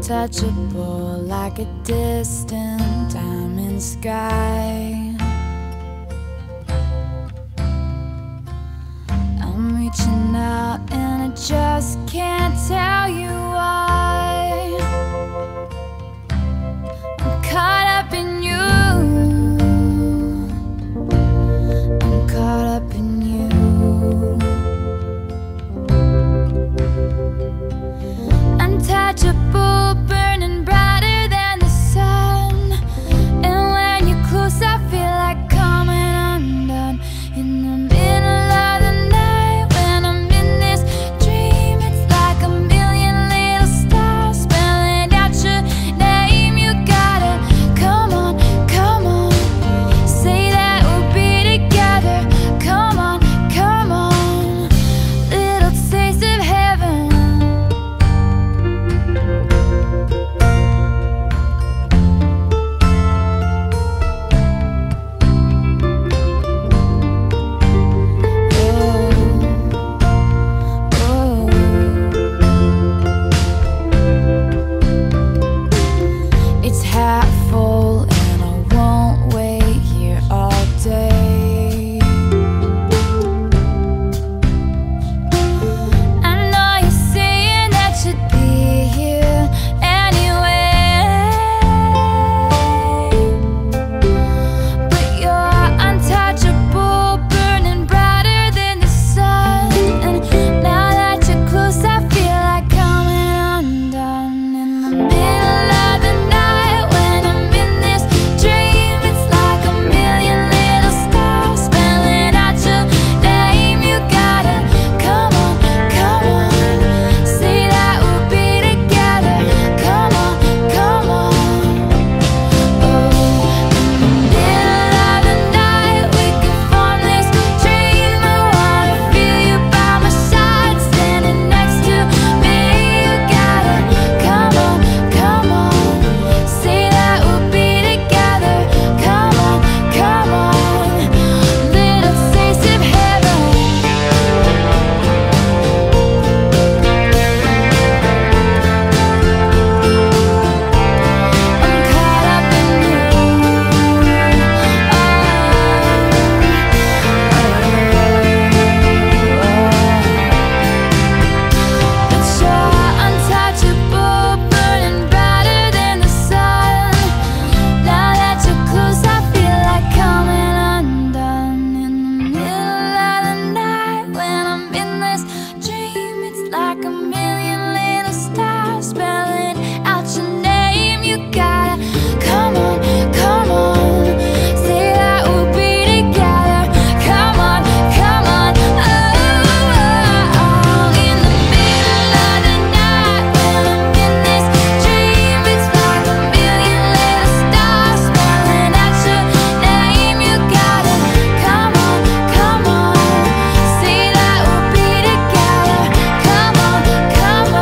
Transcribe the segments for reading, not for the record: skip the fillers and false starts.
untouchable, like a distant diamond sky. I'm reaching out and I just can't tell you why. I'm caught up in you. I'm caught up in you. Untouchable, burning brighter than the sun. And when you're close, I feel like coming undone. In the middle of the night, when I'm in this dream, it's like a million little stars spelling out your name. You gotta come on, come on, say that we'll be together. Come on, come on, little taste of heaven. It's half full and I won't wait here all day. I know you're saying that you'd be here anyway, but you're untouchable, burning brighter than the sun. And now that you're close, I feel like coming undone. In the middle of the night, when I'm in this dream, it's like a million little stars spelling out your name. You gotta come on, say that we'll be together. Come on, come on. Oh, in the middle of the night, we can form this dream. I wanna feel you by my side, standing next to me. You gotta come on, say that we'll be together. Come on, little taste of heaven. I'm caught up in you. But you're untouchable, burning brighter than the sun. Now that you're close, I feel like coming undone. In the middle of the night, when I'm in this dream, it's like a million little stars spelling out your name. You gotta come on, say that we'll be together. Come on, oh, in the middle of the night, when I'm in this dream, it's like a million little stars spelling out your name. You gotta come on, say that we'll be together. Come on, in the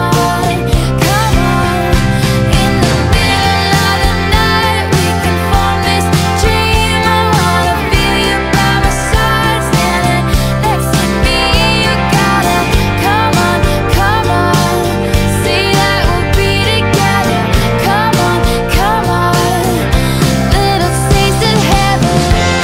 middle of the night, we can form this dream. I wanna feel you by my side, standing next to me. You gotta come on, say that we'll be together. Come on, little taste of heaven.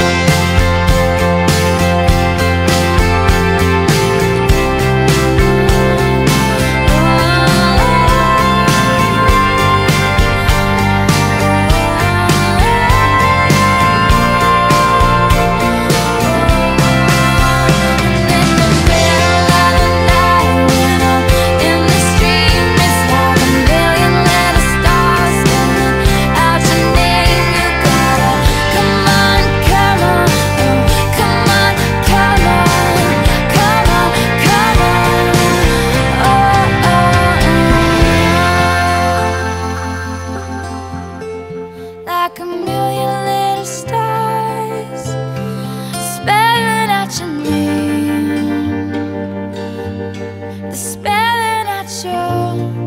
Like a million little stars spelling out your name, spelling out your